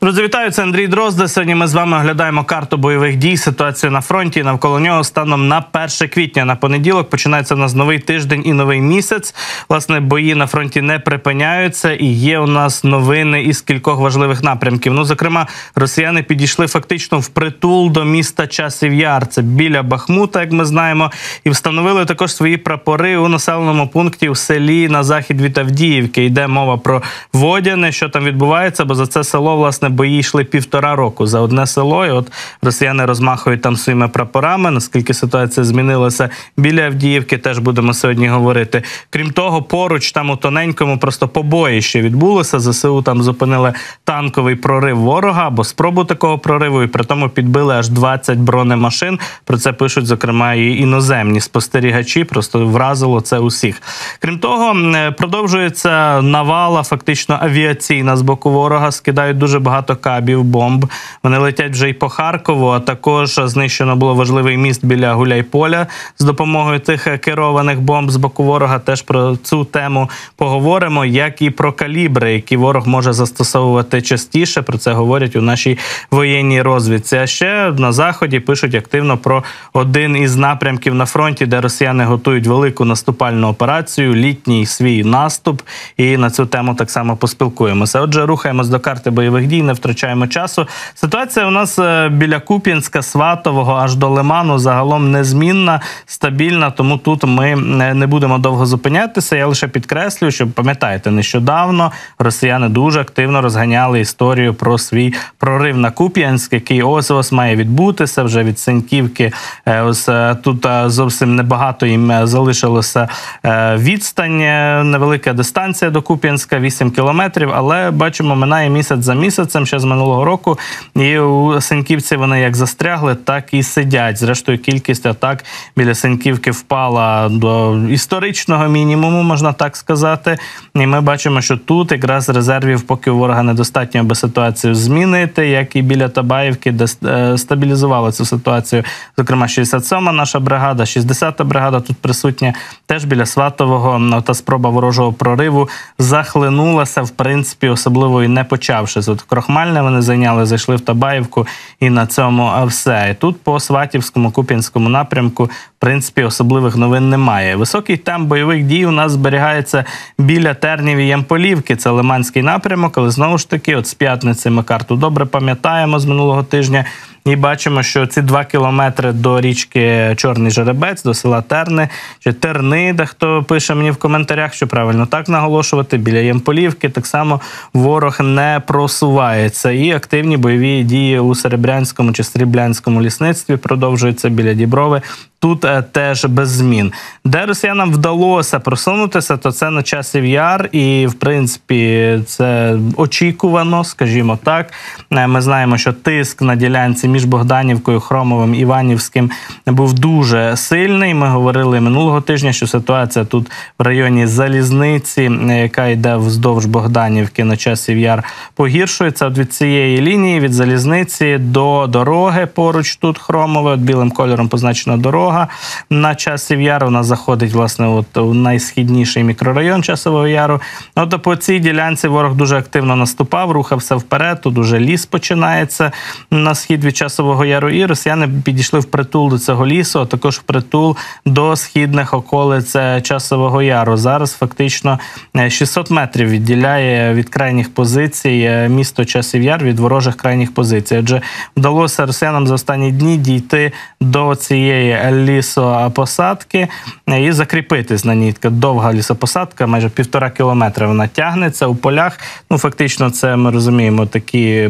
Друзі, вітаю, це Андрій Дрозда. Сьогодні ми з вами оглядаємо карту бойових дій, ситуацію на фронті і навколо нього станом на 1 квітня. На понеділок починається у нас новий тиждень і новий місяць. Власне, бої на фронті не припиняються і є у нас новини із кількох важливих напрямків. Ну, зокрема, росіяни підійшли фактично впритул до міста Часів Яр. Це біля Бахмута, як ми знаємо, і встановили також свої прапори у населеному пункті у селі на захід від Авдіївки. Йде мова про Водяне, що там відбувається, бо за це село, власне, бої йшли 1,5 року за одне село, і от росіяни розмахують там своїми прапорами. Наскільки ситуація змінилася біля Авдіївки, теж будемо сьогодні говорити. Крім того, поруч там у тоненькому просто побоїще відбулося. ЗСУ там зупинили танковий прорив ворога, або спробу такого прориву, і при тому підбили аж 20 бронемашин. Про це пишуть, зокрема, і іноземні спостерігачі. Просто вразило це усіх. Крім того, продовжується навала, фактично авіаційна з боку ворога. Скидають дуже багато кабів, бомб. Вони летять вже і по Харкову, а також знищено було важливий міст біля Гуляйполя з допомогою тих керованих бомб з боку ворога. Теж про цю тему поговоримо, як і про калібри, які ворог може застосовувати частіше. Про це говорять у нашій воєнній розвідці. А ще на Заході пишуть активно про один із напрямків на фронті, де росіяни готують велику наступальну операцію, літній свій наступ. І на цю тему так само поспілкуємося. Отже, рухаємось до карти бойових дій, не втрачаємо часу. Ситуація у нас біля Куп'янська, Сватового, аж до Лиману загалом незмінна, стабільна, тому тут ми не будемо довго зупинятися. Я лише підкреслюю, що, пам'ятаєте, нещодавно росіяни дуже активно розганяли історію про свій прорив на Куп'янськ, який ось має відбутися вже від Синьківки. Ось тут зовсім небагато їм залишилося відстань, невелика дистанція до Куп'янська, 8 кілометрів, але бачимо, минає місяць за місяцем, ще з минулого року, і у Синьківці вони як застрягли, так і сидять. Зрештою, кількість атак біля Синьківки впала до історичного мінімуму, можна так сказати. І ми бачимо, що тут якраз резервів поки у ворога недостатньо, аби ситуацію змінити, як і біля Табаївки, де стабілізувала цю ситуацію. Зокрема, 67-ма наша бригада, 60-та бригада тут присутня, теж біля Сватового. Та спроба ворожого прориву захлинулася, в принципі, особливо і не почавшись. От Крохмальне вони зайняли, зайшли в Табаївку, і на цьому все. І тут по Сватівському, Куп'янському напрямку, в принципі, особливих новин немає. Високий темп бойових дій у нас зберігається біля Тернів і Ямполівки. Це Лиманський напрямок, але знову ж таки, от з п'ятниці ми карту добре пам'ятаємо з минулого тижня. І бачимо, що ці 2 кілометри до річки Чорний Жеребець, до села Терни, чи Терни, де хто пише мені в коментарях, що правильно так наголошувати, біля Ямполівки так само ворог не просувається. І активні бойові дії у Серебрянському чи Сріблянському лісництві продовжуються біля Діброви. Тут теж без змін. Де росіянам вдалося просунутися, то це на Часів Яр, і, в принципі, це очікувано, скажімо так. Ми знаємо, що тиск на ділянці між Богданівкою, Хромовим, Іванівським був дуже сильний. Ми говорили минулого тижня, що ситуація тут в районі Залізниці, яка йде вздовж Богданівки на Часів Яр, погіршується. От від цієї лінії, від Залізниці до дороги поруч тут Хромове, от білим кольором позначена дорога. На Часів Яр вона заходить, власне, от у найсхідніший мікрорайон Часового Яру. От по цій ділянці ворог дуже активно наступав, рухався вперед, тут уже ліс починається на схід від Часового Яру, і росіяни підійшли впритул до цього лісу, а також впритул до східних околиць Часового Яру. Зараз фактично 600 метрів відділяє від крайніх позицій місто Часів Яр від ворожих крайніх позицій. Отже, вдалося росіянам за останні дні дійти до цієї лісопосадки і закріпитись на ній. Така довга лісопосадка, майже 1,5 кілометра вона тягнеться у полях. Ну, фактично, це, ми розуміємо, такі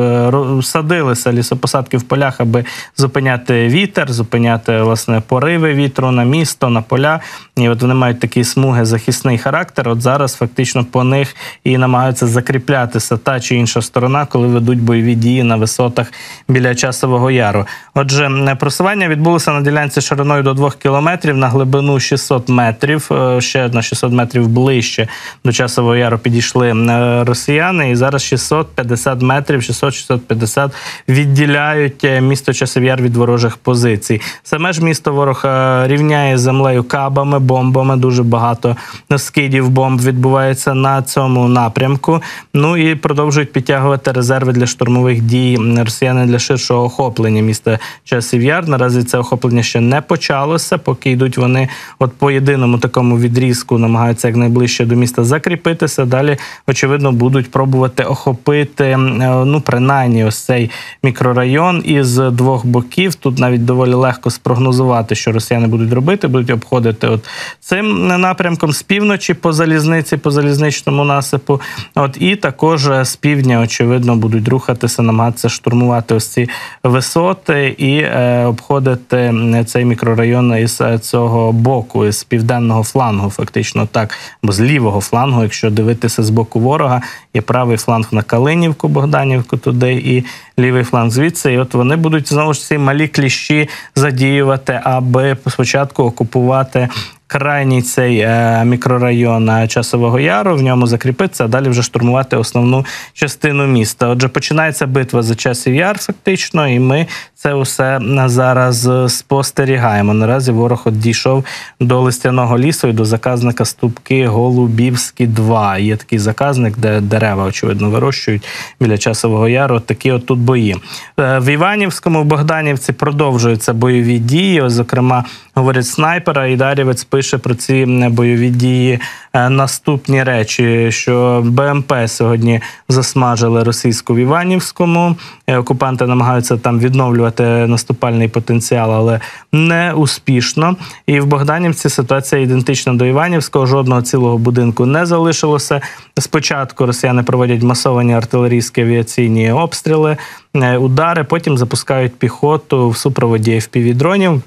садилися лісопосадки в полях, аби зупиняти вітер, зупиняти, власне, пориви вітру на місто, на поля. І от вони мають такий смуги, захисний характер. От зараз фактично по них і намагаються закріплятися та чи інша сторона, коли ведуть бойові дії на висотах біля Часового Яру. Отже, просування відбулося на ділянці ділянці шириною до 2 кілометрів на глибину 600 метрів. Ще на 600 метрів ближче до Часового Яру підійшли росіяни. І зараз 650 метрів, 600-650 відділяють місто Часів Яр від ворожих позицій. Саме ж місто ворог рівняє з землею кабами, бомбами. Дуже багато скидів бомб відбувається на цьому напрямку. Ну і продовжують підтягувати резерви для штурмових дій росіяни для ширшого охоплення міста Часів Яр. Наразі це охоплення ще не почалося, поки йдуть вони от по єдиному такому відрізку, намагаються якнайближче до міста закріпитися. Далі, очевидно, будуть пробувати охопити, ну, принаймні, ось цей мікрорайон із двох боків. Тут навіть доволі легко спрогнозувати, що росіяни будуть робити. Будуть обходити от цим напрямком з півночі по залізниці, по залізничному насипу. От, і також з півдня, очевидно, будуть рухатися, намагатися штурмувати ось ці висоти і обходити цей мікрорайон із цього боку, із південного флангу, фактично так, або з лівого флангу, якщо дивитися з боку ворога, є правий фланг на Калинівку, Богданівку туди і лівий фланг звідси. І от вони будуть знову ж ці малі кліщі задіювати, аби спочатку окупувати крайній цей мікрорайон Часового Яру, в ньому закріпитися, а далі вже штурмувати основну частину міста. Отже, починається битва за Часів Яр фактично, і ми це усе зараз спостерігаємо. Наразі ворог от дійшов до Листяного лісу і до заказника Ступки Голубівські 2. Є такий заказник, де дерева, очевидно, вирощують біля Часового Яру. От такі от тут бої. В Іванівському, в Богданівці продовжуються бойові дії. Ось, зокрема, говорять снайпера, і Дар'євець пише про ці бойові дії наступні речі, що БМП сьогодні засмажили російську в Іванівському. Окупанти намагаються там відновлювати наступальний потенціал, але не успішно. І в Богданівці ситуація ідентична до Іванівського. Жодного цілого будинку не залишилося. Спочатку росіяни проводять масовані артилерійські авіаційні обстріли, удари, потім запускають піхоту в супроводі FPV-дронів.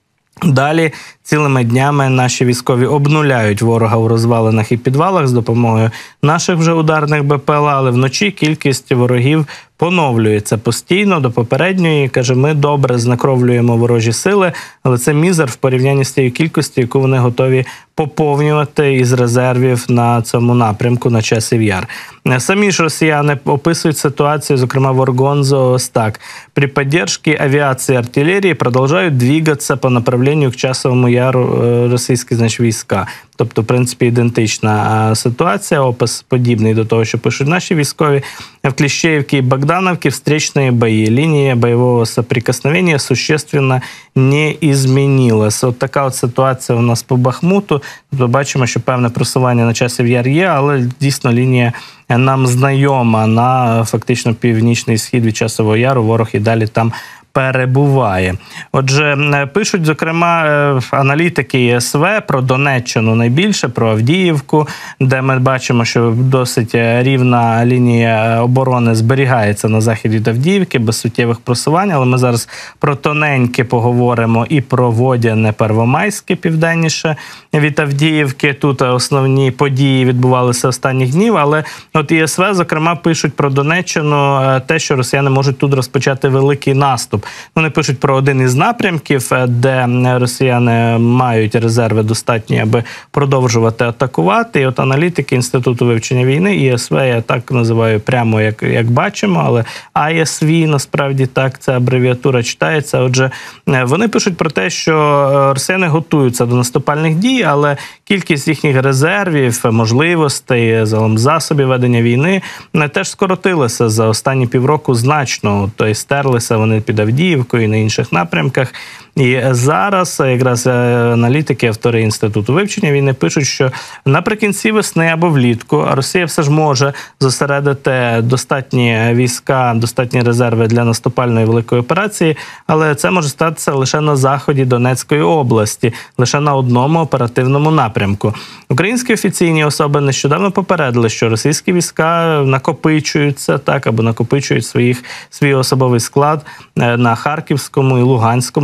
Далі цілими днями наші військові обнуляють ворога у розвалинах і підвалах з допомогою наших вже ударних БПЛА, але вночі кількість ворогів поновлюється постійно до попередньої. Каже, ми добре знекровлюємо ворожі сили, але це мізер в порівнянні з тією кількістю, яку вони готові поповнювати із резервів на цьому напрямку, на Часів Яр. Самі ж росіяни описують ситуацію, зокрема в Оргонзо, ось так. При поддержке авиации и артиллерии продолжают двигаться по направлению к Часовому Яру російські, значить, війська. Тобто, в принципі, ідентична ситуація, опис подібний до того, що пишуть наші військові. В Кліщеївці і Богдановці встречные бої. Лінія бойового соприкосновения существенно не изменилась. От така от ситуація у нас по Бахмуту. Тобто бачимо, що певне просування на Часів Яр є, але дійсно лінія нам знайома на фактично північний схід від Часового Яру. Ворог і далі там перебуває. Отже, пишуть, зокрема, аналітики ЄСВ про Донеччину найбільше, про Авдіївку, де ми бачимо, що досить рівна лінія оборони зберігається на заході від Авдіївки, без суттєвих просувань, але ми зараз про Тоненьке поговоримо і про Водяне, Первомайське південніше від Авдіївки. Тут основні події відбувалися останніх днів, але от ЄСВ, зокрема, пишуть про Донеччину те, що росіяни можуть тут розпочати великий наступ. Вони пишуть про один із напрямків, де росіяни мають резерви достатні, аби продовжувати атакувати. І от аналітики Інституту вивчення війни, ІСВ, я так називаю прямо, як бачимо, але ISV, насправді так, ця абревіатура читається. Отже, вони пишуть про те, що росіяни готуються до наступальних дій, але кількість їхніх резервів, можливостей, засобів ведення війни теж скоротилася за останні півроку значно. Тобто стерлися вони під Авдіївкою і на інших напрямках. І зараз якраз аналітики, автори Інституту вивчення війни пишуть, що наприкінці весни або влітку Росія все ж може зосередити достатні війська, достатні резерви для наступальної великої операції, але це може статися лише на заході Донецької області, лише на одному оперативному напрямку. Українські офіційні особи нещодавно попередили, що російські війська накопичуються, або накопичують свій особовий склад на Харківському і Луганському напрямку.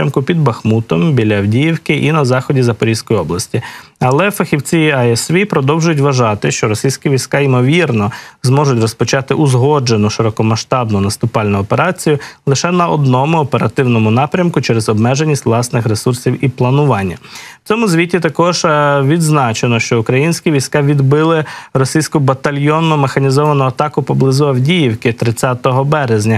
напрямку під Бахмутом, біля Авдіївки і на заході Запорізької області. Але фахівці АСВ продовжують вважати, що російські війська, ймовірно, зможуть розпочати узгоджену широкомасштабну наступальну операцію лише на одному оперативному напрямку через обмеженість власних ресурсів і планування. В цьому звіті також відзначено, що українські війська відбили російську батальйонну механізовану атаку поблизу Авдіївки 30 березня.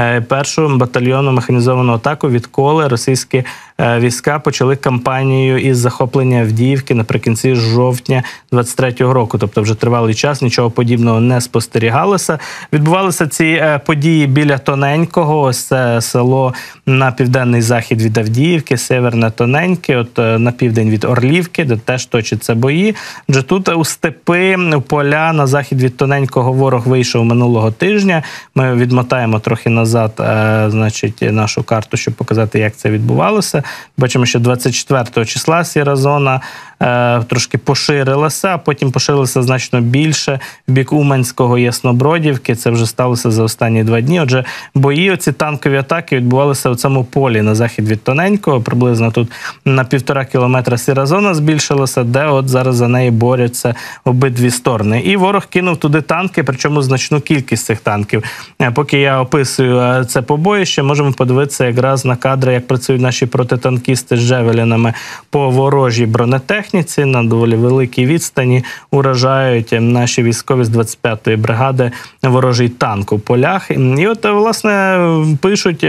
Першу батальйонну механізовану атаку відколи російські війська почали кампанію із захоплення Авдіївки наприкінці жовтня 23-го року. Тобто вже тривалий час нічого подібного не спостерігалося. Відбувалися ці події біля Тоненького, ось це село на південний захід від Авдіївки, Северне Тоненьке, от на південь від Орлівки, де теж точаться бої. Адже тут у степи, у поля на захід від Тоненького ворог вийшов минулого тижня. Ми відмотаємо трохи назад, значить, нашу карту, щоб показати, як це відбувалося. Бачимо, що 24 числа сіра зона трошки поширилася, а потім поширилася значно більше в бік Уманського і Яснобродівки. Це вже сталося за останні 2 дні. Отже, бої, оці танкові атаки відбувалися у цьому полі на захід від Тоненького. Приблизно тут на 1,5 кілометра сіра зона збільшилася, де от зараз за неї борються обидві сторони. І ворог кинув туди танки, причому значну кількість цих танків. Поки я описую це побоїще, можемо подивитися якраз на кадри, як працюють наші протитанкісти з джевелінами по ворожій бронетехніці. На доволі великій відстані уражають наші військові з 25-ї бригади ворожий танк у полях. І от, власне, пишуть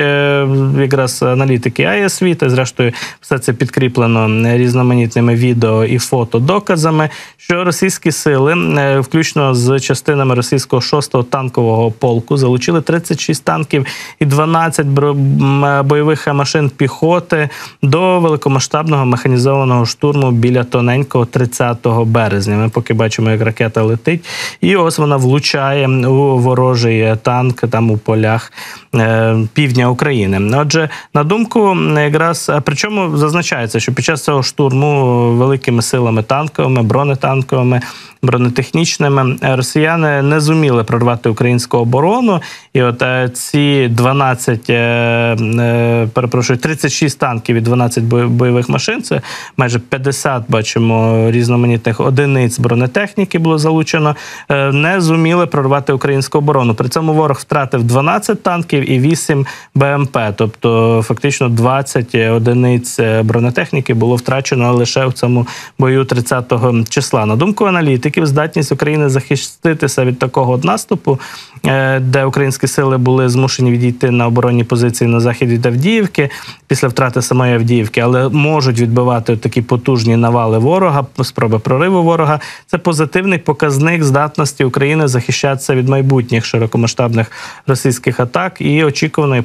якраз аналітики АСВ, та зрештою все це підкріплено різноманітними відео і фотодоказами, що російські сили, включно з частинами російського 6-го танкового полку, залучили 36 танків і 12 бойових машин піхоти до великомасштабного механізованого штурму біля Тоненького 30 березня. Ми поки бачимо, як ракета летить, і ось вона влучає у ворожий танк там у полях півдня України. Отже, на думку якраз, причому зазначається, що під час цього штурму великими силами танковими, бронетанковими, бронетехнічними росіяни не зуміли прорвати українську оборону. І от ці 36 танків і 12 бойових машин, це майже 50, бачимо, різноманітних одиниць бронетехніки було залучено, не зуміли прорвати українську оборону. При цьому ворог втратив 12 танків і 8 БМП, тобто фактично 20 одиниць бронетехніки було втрачено лише в цьому бою 30 числа. На думку аналітиків, здатність України захиститися від такого от наступу, де українські сили були змушені відійти на оборонні позиції на захід від Авдіївки після втрати самої Авдіївки, але можуть відбивати такі потужні навали ворога, спроби прориву ворога. Це позитивний показник здатності України захищатися від майбутніх широкомасштабних російських атак і очікуваної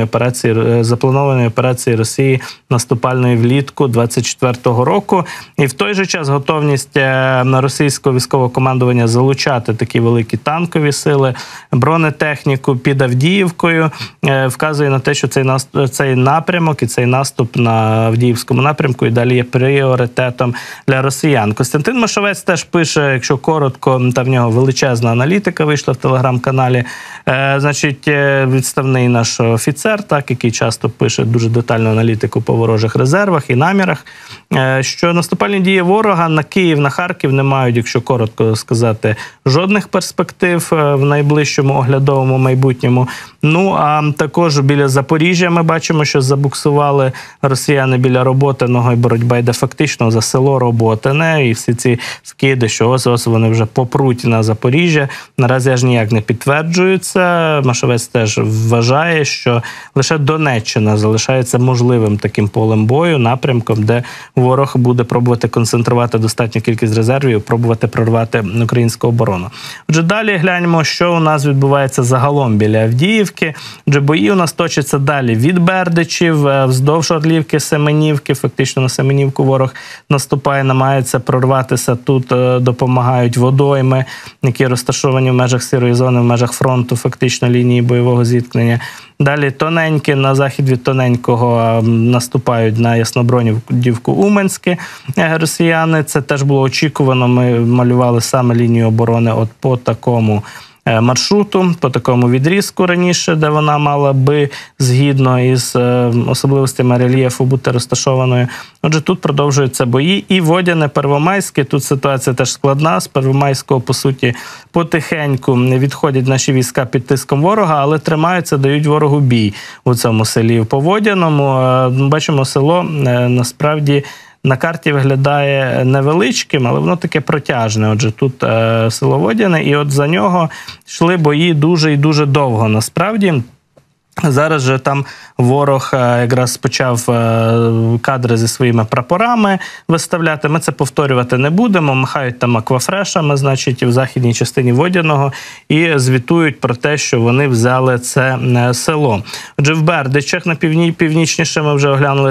запланованої операції Росії наступальної влітку 24-го року. І в той же час готовність російського військового командування залучати такі великі танкові сили, бронетехніку під Авдіївкою вказує на те, що цей напрямок і цей наступ на Авдіївському напрямку і далі є пріоритетом для росіян. Костянтин Машовець теж пише, якщо коротко, та в нього величезна аналітика вийшла в телеграм-каналі, значить, відставний наш офіцер, так, який часто пише дуже детальну аналітику по ворожих резервах і намірах, що наступальні дії ворога на Київ, на Харків не мають, якщо коротко сказати, жодних перспектив в найближчому оглядовому майбутньому. Ну, а також біля Запоріжжя ми бачимо, що забуксували росіяни біля Роботиного, і боротьба йде фактично за село Роботине, і всі ці вкиди, що ось вони вже попруть на Запоріжжя, наразі аж ніяк не підтверджуються. Машовець теж вважає, що лише Донеччина залишається можливим таким полем бою, напрямком, де ворог буде пробувати концентрувати достатню кількість резервів, пробувати прорвати українську оборону. Отже, далі гляньмо, що у нас відбувається загалом біля Авдіївки. Отже, бої у нас точаться далі від Бердичів, вздовж Орлівки, Семенівки, фактично на Семенівку ворог наступає, намагається прорватися. Тут допомагають водойми, які розташовані в межах сірої зони, в межах фронту, фактично лінії бойового зіткнення. Далі Тоненьке, на захід від Тоненького наступають на Яснобродівку, Уманське росіяни. Це теж було очікувано, ми малювали саме лінію оборони от по такому маршруту, по такому відрізку раніше, де вона мала би згідно із особливостями рельєфу бути розташованою. Отже, тут продовжуються бої. І Водяне, Первомайське, тут ситуація теж складна. З Первомайського, по суті, потихеньку відходять наші війська під тиском ворога, але тримаються, дають ворогу бій у цьому селі. По Водяному, бачимо, село насправді на карті виглядає невеличким, але воно таке протяжне. Отже, тут село Водяне, і от за нього йшли бої дуже і дуже довго, насправді. Зараз же там ворог якраз почав кадри зі своїми прапорами виставляти. Ми це повторювати не будемо. Махають там аквафрешами, значить, в західній частині Водяного і звітують про те, що вони взяли це село. Отже, в Бердичах на північніше ми вже оглянули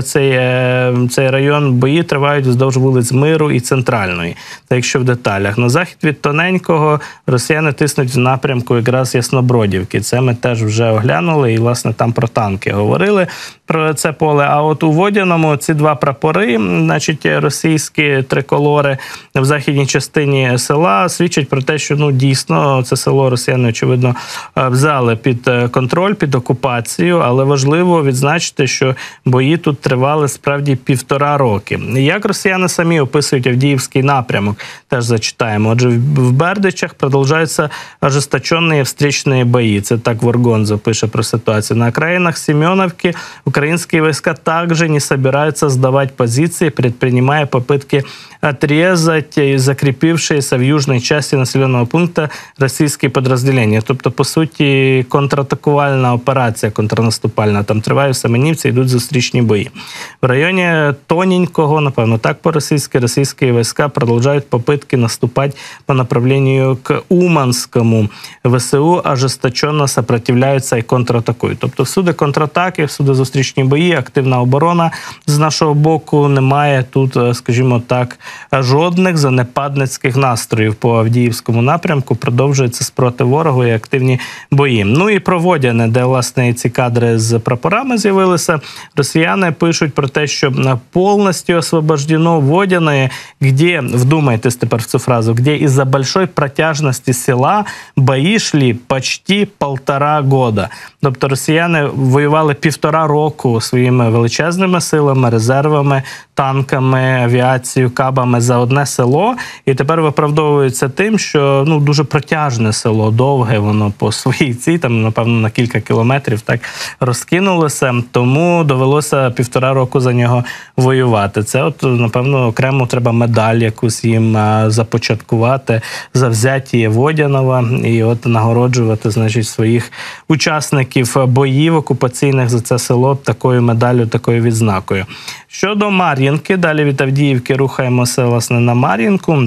цей район. Бої тривають вздовж вулиць Миру і Центральної. Та якщо в деталях. На захід від Тоненького росіяни тиснуть в напрямку якраз Яснобродівки. Це ми теж вже оглянули і, власне, там про танки говорили, про це поле. А от у Водяному ці два прапори, значить, російські триколори в західній частині села свідчать про те, що, дійсно, це село росіяни, очевидно, взяли під контроль, під окупацію, але важливо відзначити, що бої тут тривали справді 1,5 роки. Як росіяни самі описують Авдіївський напрямок, теж зачитаємо. Отже, в Бердичах продовжуються ожесточені встречні бої. Це так Воргонзо пише про ситуацію. На окраинах Семеновки украинские войска также не собираются сдавать позиции, предпринимая попытки отрезать закрепившиеся в южной части населенного пункта російські підрозділення. Тобто, по суті, контратакувальна операція, контрнаступальна. Там триває в Семенівці, йдуть зустрічні бої. В районі Тоненького, напевно, так по-російськи, російські війська продовжують попитки наступати по направлению к Уманському. ВСУ ожесточенно сопротивляються і контратакують. Тобто, всюди контратаки, всюди зустрічні бої, активна оборона з нашого боку. Немає тут, скажімо так, жодних занепадницьких настроїв по Авдіївському напрямку. Продовжується спротив ворогу і активні бої. Ну і про Водяне, де, власне, ці кадри з прапорами з'явилися. Росіяни пишуть про те, що повністю освобождено Водяне, де, вдумайтесь тепер в цю фразу, де із-за большой протяжності села бої йшли почти 1,5 года. Тобто росіяни воювали 1,5 року своїми величезними силами, резервами, танками, авіацією, кабами за одне село. І тепер виправдовуються тим, що дуже протяжне село, довге воно по своїй цій, там, напевно, на кілька кілометрів так розкинулося. Тому довелося 1,5 року за нього воювати. Це, от, напевно, окремо треба медаль якусь їм започаткувати за взяття Водянова і от нагороджувати, значить, своїх учасників боїв окупаційних за це село такою медаллю, такою відзнакою. Щодо Мар'їнки, далі від Авдіївки рухаємося, власне, на Мар'їнку,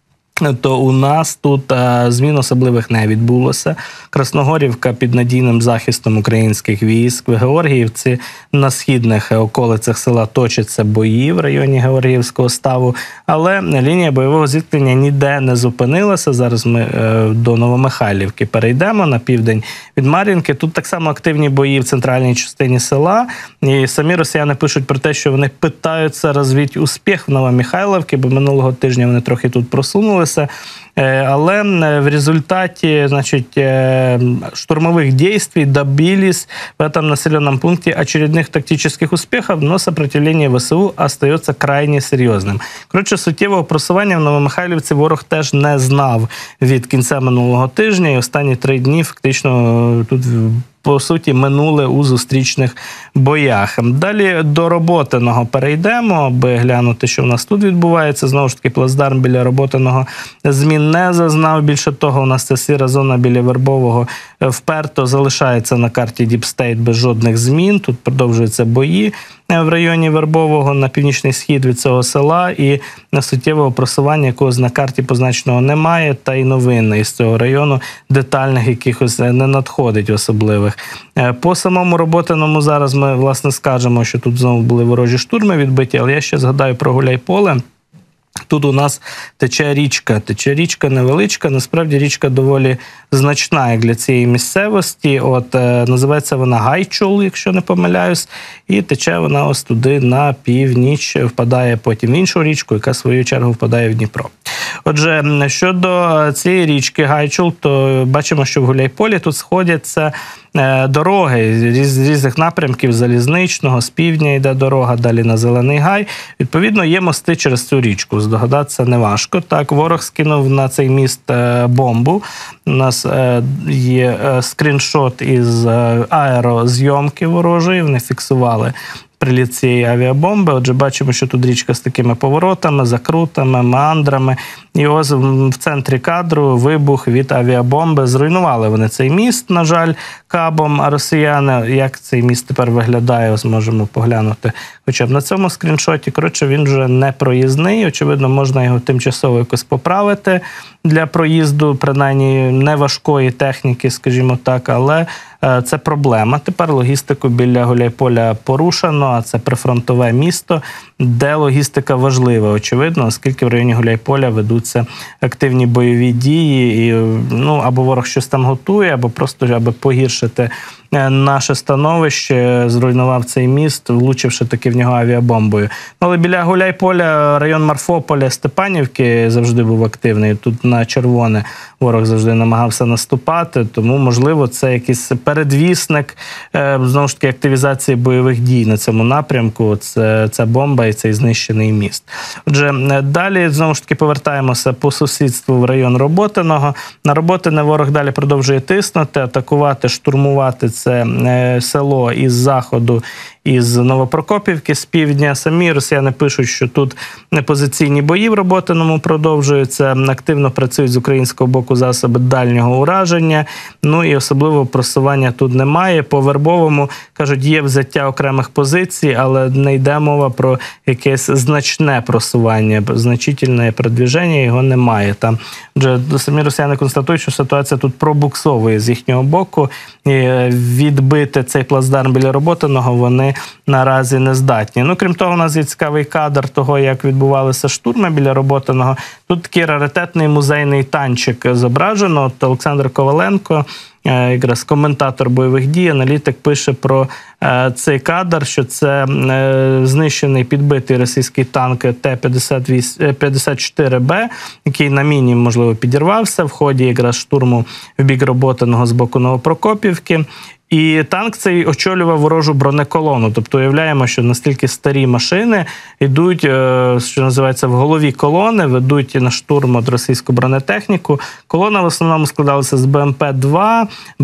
то у нас тут змін особливих не відбулося. Красногорівка під надійним захистом українських військ. В Георгіївці на східних околицях села точаться бої в районі Георгіївського ставу, але лінія бойового зіткнення ніде не зупинилася. Зараз ми до Новомихайлівки перейдемо на південь від Мар'їнки. Тут так само активні бої в центральній частині села. І самі росіяни пишуть про те, що вони питаються розвити успіх в Новомихайлівці, бо минулого тижня вони трохи тут просунулися. Але в результате, значит, штурмовых действий добились в этом населенном пункте очередных тактических успехов, но сопротивление ВСУ остается крайне серйозним. Коротше, суттєвого просування в Новомихайлівці ворог теж не знав від кінця минулого тижня, і останні 3 дні фактично тут по суті, минули у зустрічних боях. Далі до Роботиного перейдемо, аби глянути, що в нас тут відбувається. Знову ж таки, плацдарм біля Роботиного змін не зазнав. Більше того, у нас ця сіра зона біля Вербового вперто залишається на карті Діпстейт без жодних змін. Тут продовжуються бої в районі Вербового на північний схід від цього села, і суттєвого просування якогось на карті позначеного немає, та й новин із цього району детальних якихось не надходить особливих. По самому Роботиному зараз ми, власне, скажемо, що тут знову були ворожі штурми відбиті, але я ще згадаю про Гуляйполе. Тут у нас тече річка невеличка, насправді річка доволі значна як для цієї місцевості. От називається вона Гайчул, якщо не помиляюсь, і тече вона ось туди на північ, впадає потім в іншу річку, яка в свою чергу впадає в Дніпро. Отже, щодо цієї річки Гайчул, то бачимо, що в Гуляйполі тут сходяться дороги з різних напрямків, залізничного, з півдня йде дорога, далі на Зелений Гай. Відповідно, є мости через цю річку, здогадатися неважко. Так, ворог скинув на цей міст бомбу. У нас є скріншот із аерозйомки ворожої, вони фіксували приліт цієї авіабомби. Отже, бачимо, що тут річка з такими поворотами, закрутами, меандрами. І ось в центрі кадру вибух від авіабомби. Зруйнували вони цей міст, на жаль, кабом росіяни. Як цей міст тепер виглядає, ось можемо поглянути хоча б на цьому скріншоті. Коротше, він вже не проїзний. Очевидно, можна його тимчасово якось поправити для проїзду, принаймні неважкої техніки, скажімо так, але це проблема. Тепер логістику біля Гуляйполя порушено, а це прифронтове місто, де логістика важлива, очевидно, оскільки в районі Гуляйполя ведуться активні бойові дії, і або ворог щось там готує, або просто аби погіршити наше становище, зруйнував цей міст, влучивши таки в нього авіабомбою. Але біля Гуляйполя, район Марфополя, Степанівки завжди був активний. Тут на червоне ворог завжди намагався наступати, тому, можливо, це якийсь передвісник, знову ж таки, активізації бойових дій на цьому напрямку. Ця бомба і цей знищений міст. Отже, далі, знову ж таки, повертаємося по сусідству в район Роботиного. На Роботине ворог далі продовжує тиснути, атакувати, штурмувати це село із заходу, із Новопрокопівки, з півдня. Самі росіяни пишуть, що тут непозиційні бої в Роботиному продовжуються, активно працюють з українського боку засоби дальнього ураження, і особливо просування тут немає. По Вербовому, кажуть, є взяття окремих позицій, але не йде мова про якесь значне просування, значительне продвіження його немає. Там вже самі росіяни констатують, що ситуація тут пробуксовує з їхнього боку, і відбити цей плацдарм біля Роботиного вони наразі не здатні. Крім того, у нас є цікавий кадр того, як відбувалися штурми біля Роботиного. Тут такий раритетний музейний танчик зображено. От Олександр Коваленко, якраз коментатор бойових дій, аналітик, пише про цей кадр, що це знищений, підбитий російський танк Т-54Б, який на міні, можливо, підірвався в ході якраз штурму в бік Роботиного з боку Новопрокопівки. І танк цей очолював ворожу бронеколону. Тобто уявляємо, що настільки старі машини йдуть, що називається, в голові колони, ведуть на штурм от російську бронетехніку. Колона в основному складалася з БМП-2,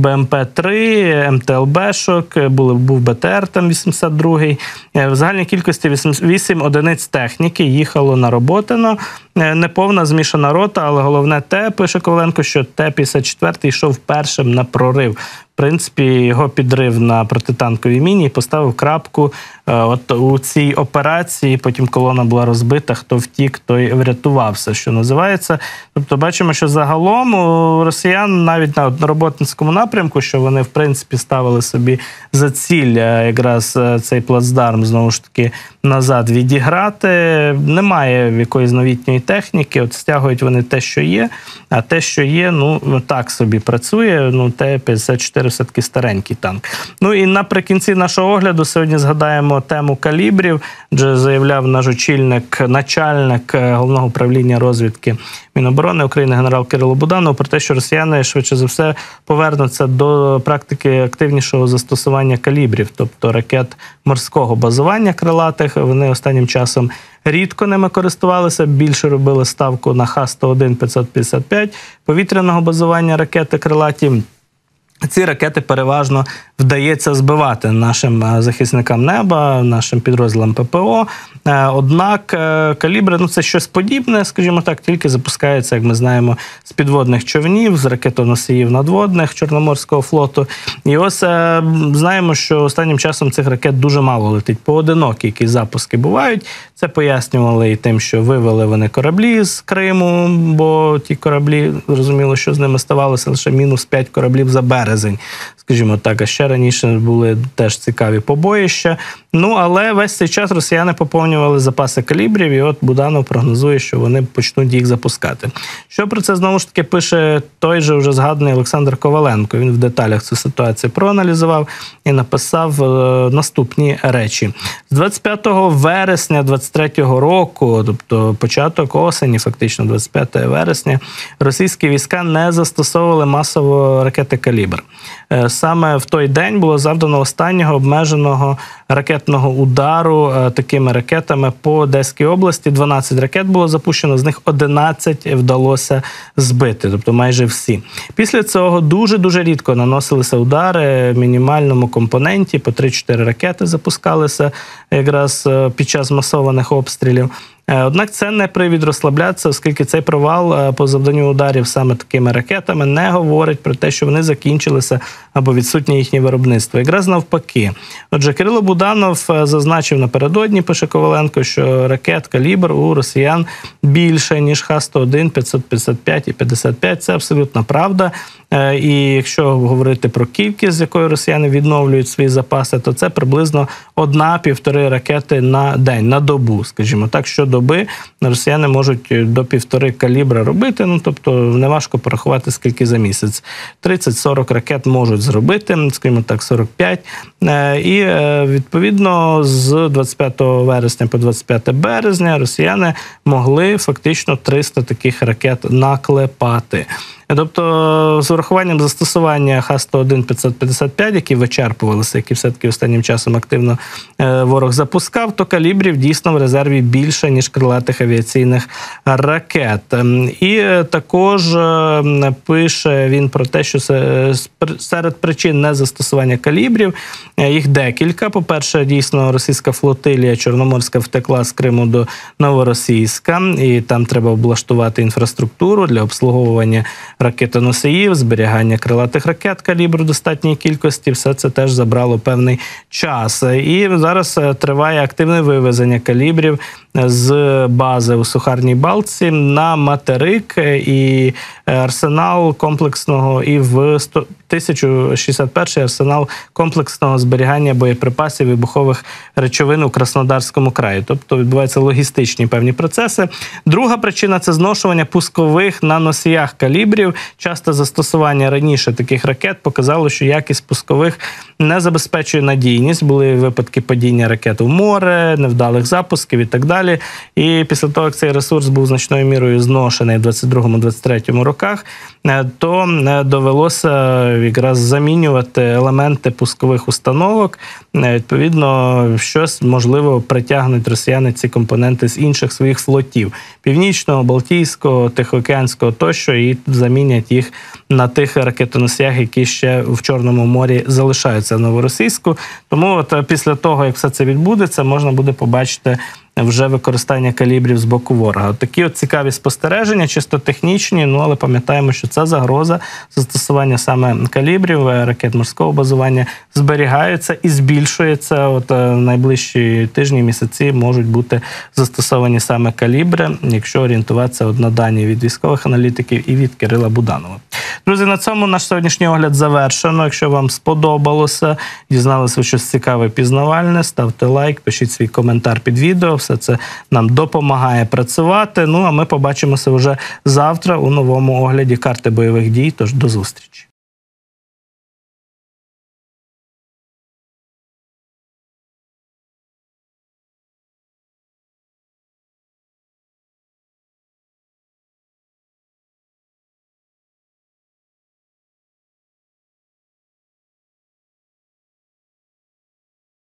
БМП-3, МТЛБ-шок, був БТР там 82-й. В загальній кількості 8 одиниць техніки їхало на Роботино. Неповна змішана рота, але головне те, пише Коваленко, що Т-54 йшов першим на прорив. В принципі, його підрив на протитанковій міні поставив крапку от у цій операції. Потім колона була розбита, хто втік, той врятувався, що називається. Тобто бачимо, що загалом у росіян навіть на Роботинському напрямку, що вони, в принципі, ставили собі за ціль якраз цей плацдарм, знову ж таки, назад відіграти. Немає якоїсь новітньої техніки, от стягують вони те, що є, а те, що є, так собі працює. Т-54 все-таки старенький танк. І наприкінці нашого огляду сьогодні згадаємо тему калібрів, адже заявляв наш очільник, начальник Головного управління розвідки Міноборони України генерал Кирило Буданов про те, що росіяни швидше за все повернуться до практики активнішого застосування калібрів, тобто ракет морського базування крилатих. Вони останнім часом рідко ними користувалися, більше робили ставку на Х-101-555 повітряного базування ракети крилаті. Ці ракети переважно вдається збивати нашим захисникам неба, нашим підрозділам ППО. Однак калібри, це щось подібне, скажімо так, тільки запускається, як ми знаємо, з підводних човнів, з ракетоносіїв надводних Чорноморського флоту. І ось знаємо, що останнім часом цих ракет дуже мало летить. Поодинокі якісь запуски бувають. Це пояснювали і тим, що вивели вони кораблі з Криму, бо ті кораблі, зрозуміло, що з ними ставалося, лише -5 кораблів за берег березень, скажімо так, а ще раніше були теж цікаві побоїща. Ну, але весь цей час росіяни поповнювали запаси калібрів, і от Буданов прогнозує, що вони почнуть їх запускати. Що про це, знову ж таки, пише той же вже згаданий Олександр Коваленко. Він в деталях цю ситуацію проаналізував і написав наступні речі. З 25 вересня 23-го року, тобто початок осені, фактично 25 вересня, російські війська не застосовували масово ракети «Калібр». Саме в той день було завдано останнього обмеженого ракетного удару такими ракетами по Одеській області. 12 ракет було запущено, з них 11 вдалося збити, тобто майже всі. Після цього дуже-дуже рідко наносилися удари в мінімальному компоненті, по 3-4 ракети запускалися якраз під час масованих обстрілів. Однак це не привід розслаблятися, оскільки цей провал по завданню ударів саме такими ракетами не говорить про те, що вони закінчилися або відсутнє їхнє виробництво. Якраз навпаки. Отже, Кирило Буданов зазначив напередодні, пише Коваленко, що ракет «Калібр» у росіян більше, ніж Х-101, 555 і 55. Це абсолютна правда. І якщо говорити про кількість, з якою росіяни відновлюють свої запаси, то це приблизно 1-1,5 ракети на день, на добу, скажімо так. Щодоби росіяни можуть до 1,5 калібра робити, ну, тобто неважко порахувати, скільки за місяць. 30-40 ракет можуть зробити, скажімо так, 45. І, відповідно, з 25 вересня по 25 березня росіяни могли фактично 300 таких ракет наклепати. Тобто, з урахуванням застосування Х-101, 555, які вичерпувалися, які все-таки останнім часом активно ворог запускав, то калібрів дійсно в резерві більше, ніж крилатих авіаційних ракет. І також пише він про те, що серед причин незастосування калібрів їх декілька. По-перше, дійсно, російська флотилія Чорноморська втекла з Криму до Новоросійська, і там треба облаштувати інфраструктуру для обслуговування ракетоносіїв, зберігання крилатих ракет калібру в достатній кількості. Все це теж забрало певний час. І зараз триває активне вивезення калібрів з бази у Сухарній Балтці на материк, і арсенал комплексного, і в 1061-й арсенал комплексного зберігання боєприпасів і вибухових речовин у Краснодарському краї. Тобто відбуваються логістичні певні процеси. Друга причина – це зношування пускових на носіях калібрів. Часто застосування раніше таких ракет показало, що якість пускових не забезпечує надійність. Були випадки падіння ракет у море, невдалих запусків і так далі. І після того, як цей ресурс був значною мірою зношений в 22-23 роках, то довелося якраз замінювати елементи пускових установок. Відповідно, щось, можливо, притягнуть росіяни ці компоненти з інших своїх флотів. Північного, Балтійського, Тихоокеанського тощо, і замінять їх на тих ракетоносіях, які ще в Чорному морі залишаються в Новоросійську. Тому от після того, як все це відбудеться, можна буде побачити вже використання калібрів з боку ворога. Такі от цікаві спостереження, чисто технічні, ну але пам'ятаємо, що ця загроза застосування саме калібрів, ракет морського базування зберігається і збільшується. От найближчі тижні, місяці можуть бути застосовані саме калібри, якщо орієнтуватися на дані від військових аналітиків і від Кирила Буданова. Друзі, на цьому наш сьогоднішній огляд завершено. Якщо вам сподобалося, дізналися ви щось цікаве, пізнавальне, ставте лайк, пишіть свій коментар під відео. Все це нам допомагає працювати. Ну, а ми побачимося вже завтра у новому огляді карти бойових дій. Тож до зустрічі.